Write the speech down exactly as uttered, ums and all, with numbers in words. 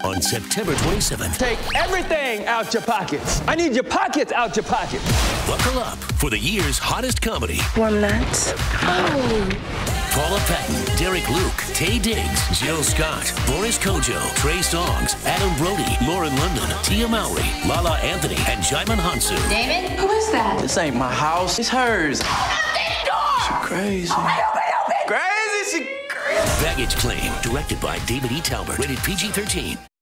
on September twenty-seventh. Take everything out your pockets. I need your pockets out your pockets. Buckle up for the year's hottest comedy. Warm nuts. Oh. Paula Patton, Derek Luke, Taye Diggs, Jill Scott, Boris Kojo, Trey Songz, Adam Brody, Lauren London, Tia Mowry, Lala Anthony, and Jaimin Hansu. David? Who is that? This ain't my house. It's hers. She Crazy. Open, open, open. Crazy. She crazy. Baggage Claim, directed by David E. Talbert. Rated P G thirteen.